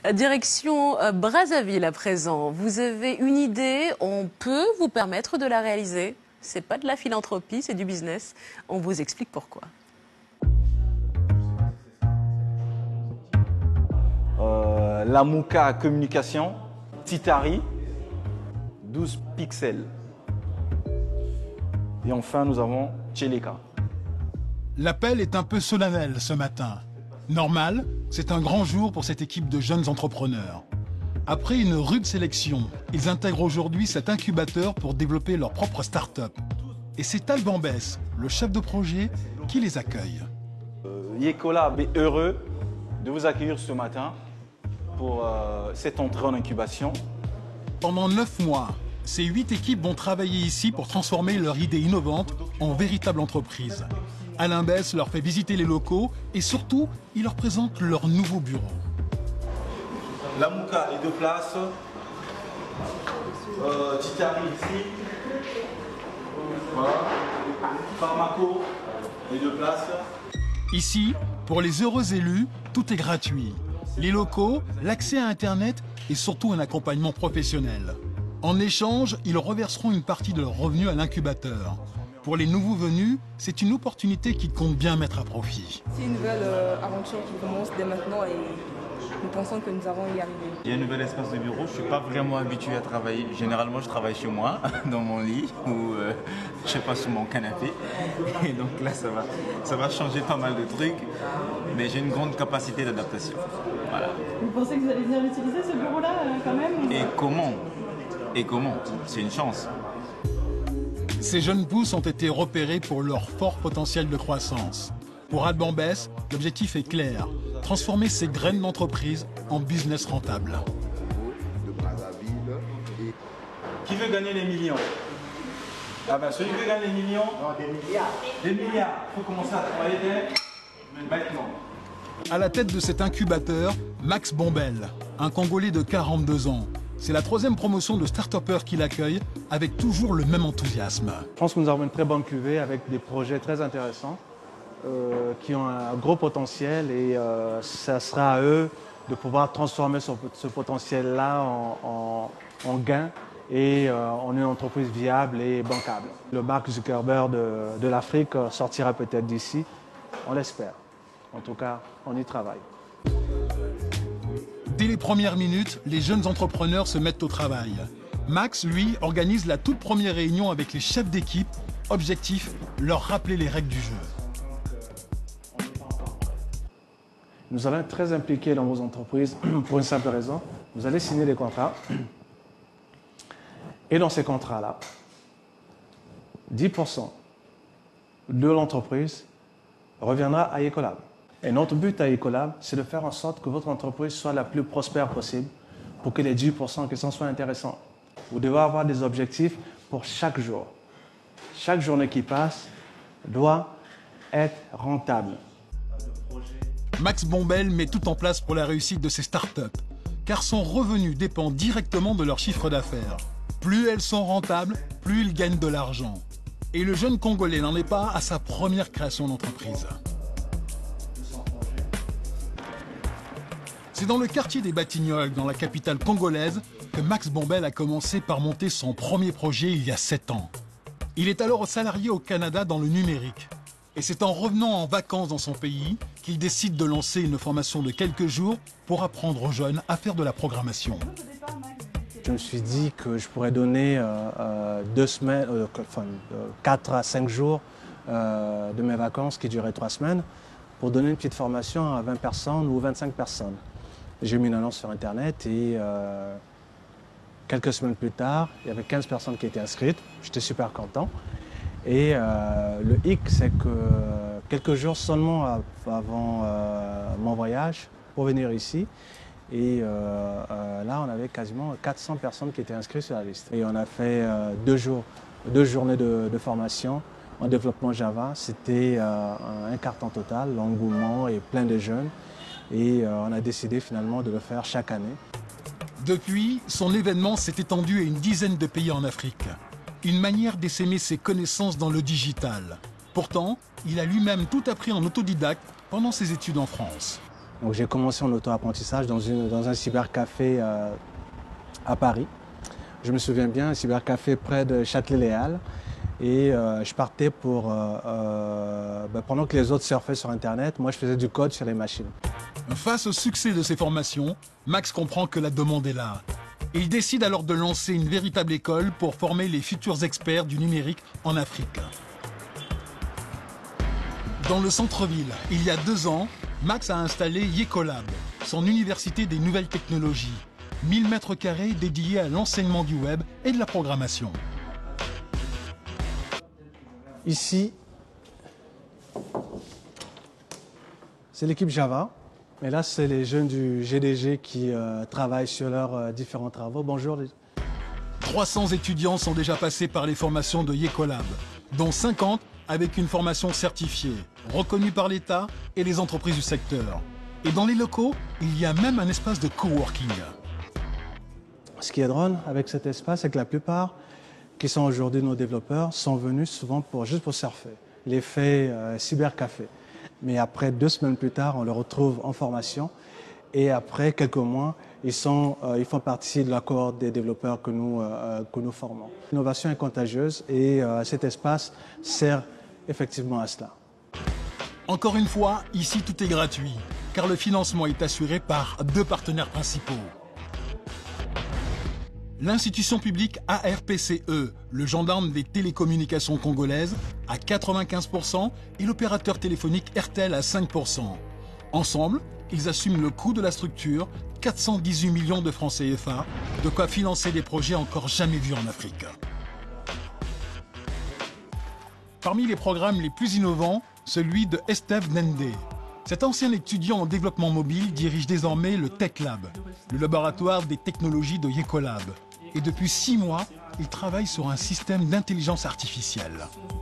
Direction Brazzaville à présent. Vous avez une idée, on peut vous permettre de la réaliser. C'est pas de la philanthropie, c'est du business. On vous explique pourquoi. La Mouka Communication, Titari, 12 pixels. Et enfin, nous avons Tcheleka. L'appel est un peu solennel ce matin. Normal, c'est un grand jour pour cette équipe de jeunes entrepreneurs. Après une rude sélection, ils intègrent aujourd'hui cet incubateur pour développer leur propre start-up. Et c'est Alban Bess, le chef de projet, qui les accueille. Ecolab est heureux de vous accueillir ce matin pour cette entrée en incubation. Pendant 9 mois, ces 8 équipes vont travailler ici pour transformer leur idée innovante en véritable entreprise. Alain Bess leur fait visiter les locaux et surtout, il leur présente leur nouveau bureau. La Mouka est de place. Titari ici. Voilà. Pharmaco est de place. Ici, pour les heureux élus, tout est gratuit. Les locaux, l'accès à Internet et surtout un accompagnement professionnel. En échange, ils reverseront une partie de leurs revenus à l'incubateur. Pour les nouveaux venus, c'est une opportunité qu'ils comptent bien mettre à profit. C'est une nouvelle aventure qui commence dès maintenant et nous pensons que nous allons y arriver. Il y a un nouvel espace de bureau, je ne suis pas vraiment habitué à travailler. Généralement, je travaille chez moi, dans mon lit ou je sais pas, sur mon canapé. Et donc là, ça va changer pas mal de trucs, mais j'ai une grande capacité d'adaptation. Voilà. Vous pensez que vous allez venir utiliser ce bureau-là quand même? Et comment? C'est une chance. Ces jeunes pousses ont été repérés pour leur fort potentiel de croissance. Pour Alban Bess, l'objectif est clair, transformer ces graines d'entreprise en business rentable. Qui veut gagner les millions? Ah ben celui qui veut gagner les millions? Non, des milliards. Des milliards. Il faut commencer à travailler maintenant. À la tête de cet incubateur, Max Bombel, un Congolais de 42 ans. C'est la 3e promotion de start-upers qui l'accueille, avec toujours le même enthousiasme. Je pense que nous avons une très bonne cuvée avec des projets très intéressants qui ont un gros potentiel et ça sera à eux de pouvoir transformer ce potentiel-là en gain et en une entreprise viable et bancable. Le Mark Zuckerberg de l'Afrique sortira peut-être d'ici, on l'espère. En tout cas, on y travaille. Dès les premières minutes, les jeunes entrepreneurs se mettent au travail. Max, lui, organise la toute première réunion avec les chefs d'équipe. Objectif, leur rappeler les règles du jeu. Nous allons être très impliqués dans vos entreprises pour une simple raison. Vous allez signer des contrats. Et dans ces contrats-là, 10% de l'entreprise reviendra à Ecolab. Et notre but à Ecolab, c'est de faire en sorte que votre entreprise soit la plus prospère possible pour que les 10% qui sont soient intéressants. Vous devez avoir des objectifs pour chaque jour. Chaque journée qui passe doit être rentable. Max Bombel met tout en place pour la réussite de ses startups, car son revenu dépend directement de leur chiffre d'affaires. Plus elles sont rentables, plus ils gagnent de l'argent. Et le jeune Congolais n'en est pas à sa première création d'entreprise. C'est dans le quartier des Batignolles, dans la capitale congolaise, que Max Bombel a commencé par monter son premier projet il y a 7 ans. Il est alors salarié au Canada dans le numérique. Et c'est en revenant en vacances dans son pays qu'il décide de lancer une formation de quelques jours pour apprendre aux jeunes à faire de la programmation. Je me suis dit que je pourrais donner 2 semaines, 4 à 5 jours de mes vacances qui duraient 3 semaines pour donner une petite formation à 20 personnes ou 25 personnes. J'ai mis une annonce sur Internet et quelques semaines plus tard, il y avait 15 personnes qui étaient inscrites. J'étais super content. Et le hic, c'est que quelques jours seulement avant mon voyage pour venir ici, et là, on avait quasiment 400 personnes qui étaient inscrites sur la liste. Et on a fait 2 journées de formation en développement Java. C'était un carton total, l'engouement et plein de jeunes. Et on a décidé finalement de le faire chaque année. Depuis, son événement s'est étendu à une dizaine de pays en Afrique. Une manière d'essaimer ses connaissances dans le digital. Pourtant, il a lui-même tout appris en autodidacte pendant ses études en France. Donc j'ai commencé en auto-apprentissage dans un cybercafé à Paris. Je me souviens bien, un cybercafé près de Châtelet-Les Halles. Et je partais pour, pendant que les autres surfaient sur Internet, moi je faisais du code sur les machines. Face au succès de ces formations, Max comprend que la demande est là. Et il décide alors de lancer une véritable école pour former les futurs experts du numérique en Afrique. Dans le centre-ville, il y a 2 ans, Max a installé Yecolab, son université des nouvelles technologies. 1000 mètres carrés dédiés à l'enseignement du web et de la programmation. Ici, c'est l'équipe Java. Et là, c'est les jeunes du GDG qui travaillent sur leurs différents travaux. Bonjour. 300 étudiants sont déjà passés par les formations de Yecolab, dont 50 avec une formation certifiée, reconnue par l'État et les entreprises du secteur. Et dans les locaux, il y a même un espace de coworking. Ce qui est drôle avec cet espace, c'est que la plupart qui sont aujourd'hui nos développeurs sont venus souvent juste pour surfer, l'effet cybercafé. Mais après 2 semaines plus tard, on les retrouve en formation et après quelques mois, ils font partie de la cohorte des développeurs que nous formons. L'innovation est contagieuse et cet espace sert effectivement à cela. Encore une fois, ici tout est gratuit, car le financement est assuré par 2 partenaires principaux. L'institution publique ARPCE, le gendarme des télécommunications congolaises, à 95% et l'opérateur téléphonique RTL à 5%. Ensemble, ils assument le coût de la structure, 418 millions de francs CFA, de quoi financer des projets encore jamais vus en Afrique. Parmi les programmes les plus innovants, celui de Estève Ndende. Cet ancien étudiant en développement mobile dirige désormais le Tech Lab, le laboratoire des technologies de Yecolab. Et depuis 6 mois, il travaille sur un système d'intelligence artificielle.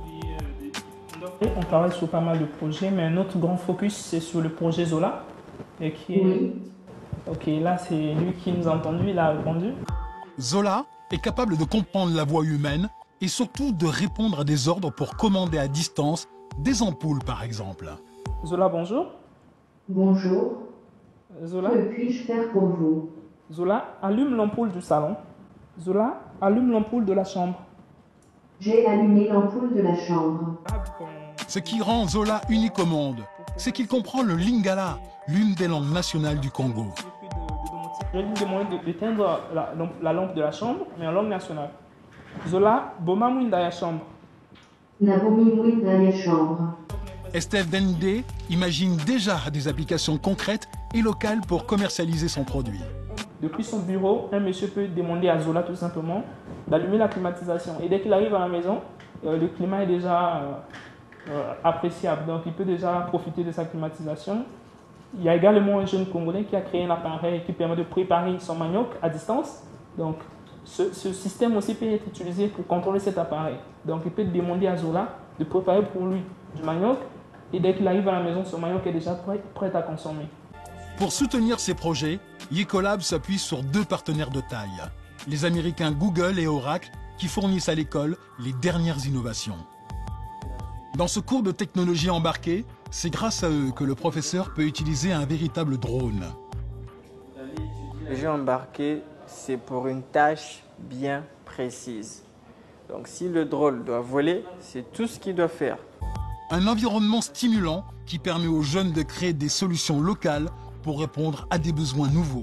On travaille sur pas mal de projets, mais notre grand focus, c'est sur le projet Zola. Et qui est... Oui. Ok, là, c'est lui qui nous a entendus, il a répondu. Zola est capable de comprendre la voix humaine et surtout de répondre à des ordres pour commander à distance des ampoules, par exemple. Zola, bonjour. Bonjour. Zola. Que puis-je faire pour vous? Zola, allume l'ampoule du salon. Zola, allume l'ampoule de la chambre. J'ai allumé l'ampoule de la chambre. Ce qui rend Zola unique au monde, c'est qu'il comprend le Lingala, l'une des langues nationales du Congo. Je vais lui demander d'éteindre la lampe de la chambre, mais en langue nationale. Zola, boma mwinda ya chambre. La bomi mwinda ya chambre. Estève Ndende imagine déjà des applications concrètes et locales pour commercialiser son produit. Depuis son bureau, un monsieur peut demander à Zola tout simplement d'allumer la climatisation. Et dès qu'il arrive à la maison, le climat est déjà appréciable. Donc il peut déjà profiter de sa climatisation. Il y a également un jeune Congolais qui a créé un appareil qui permet de préparer son manioc à distance. Donc ce système aussi peut être utilisé pour contrôler cet appareil. Donc il peut demander à Zola de préparer pour lui du manioc. Et dès qu'il arrive à la maison, ce manioc est déjà prêt à consommer. Pour soutenir ces projets, Yecolab s'appuie sur 2 partenaires de taille. Les Américains Google et Oracle qui fournissent à l'école les dernières innovations. Dans ce cours de technologie embarquée, c'est grâce à eux que le professeur peut utiliser un véritable drone. Le jeu embarqué, c'est pour une tâche bien précise. Donc si le drone doit voler, c'est tout ce qu'il doit faire. Un environnement stimulant qui permet aux jeunes de créer des solutions locales pour répondre à des besoins nouveaux.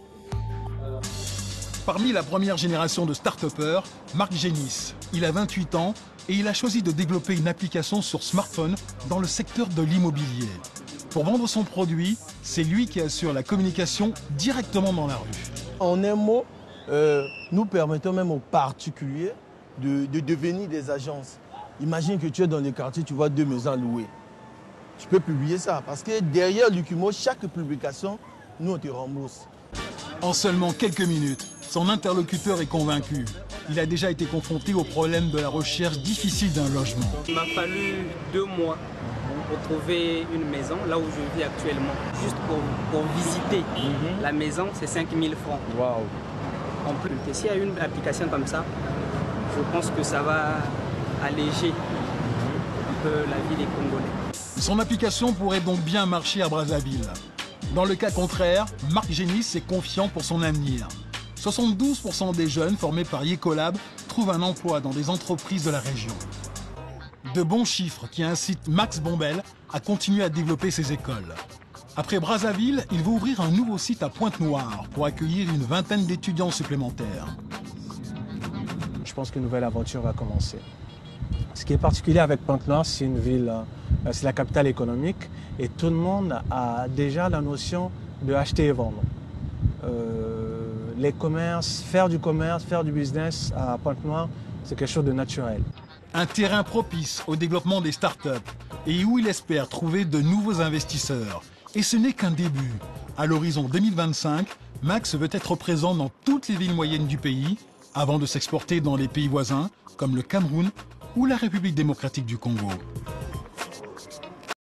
Parmi la première génération de start-upers, Marc Génis. Il a 28 ans et il a choisi de développer une application sur smartphone dans le secteur de l'immobilier. Pour vendre son produit, c'est lui qui assure la communication directement dans la rue. En un mot, nous permettons même aux particuliers de devenir des agences. Imagine que tu es dans les quartiers, tu vois 2 maisons à louer. Tu peux publier ça parce que derrière Lucumo, chaque publication, nous on te rembourse. En seulement quelques minutes, son interlocuteur est convaincu. Il a déjà été confronté au problème de la recherche difficile d'un logement. Il m'a fallu 2 mois pour trouver une maison là où je vis actuellement. Juste pour visiter la maison, c'est 5 000 francs. Waouh. En plus, s'il y a une application comme ça, je pense que ça va alléger un peu la vie des Congolais. Son application pourrait donc bien marcher à Brazzaville. Dans le cas contraire, Marc Génis est confiant pour son avenir. 72% des jeunes formés par Yecolab trouvent un emploi dans des entreprises de la région. De bons chiffres qui incitent Max Bombel à continuer à développer ses écoles. Après Brazzaville, il va ouvrir un nouveau site à Pointe-Noire pour accueillir une vingtaine d'étudiants supplémentaires. Je pense qu'une nouvelle aventure va commencer. Ce qui est particulier avec Pointe-Noire, c'est une ville, c'est la capitale économique et tout le monde a déjà la notion de acheter et vendre. Les commerces, faire du business à Pointe-Noire, c'est quelque chose de naturel. Un terrain propice au développement des startups et où il espère trouver de nouveaux investisseurs. Et ce n'est qu'un début. À l'horizon 2025, Max veut être présent dans toutes les villes moyennes du pays avant de s'exporter dans les pays voisins comme le Cameroun ou la République démocratique du Congo.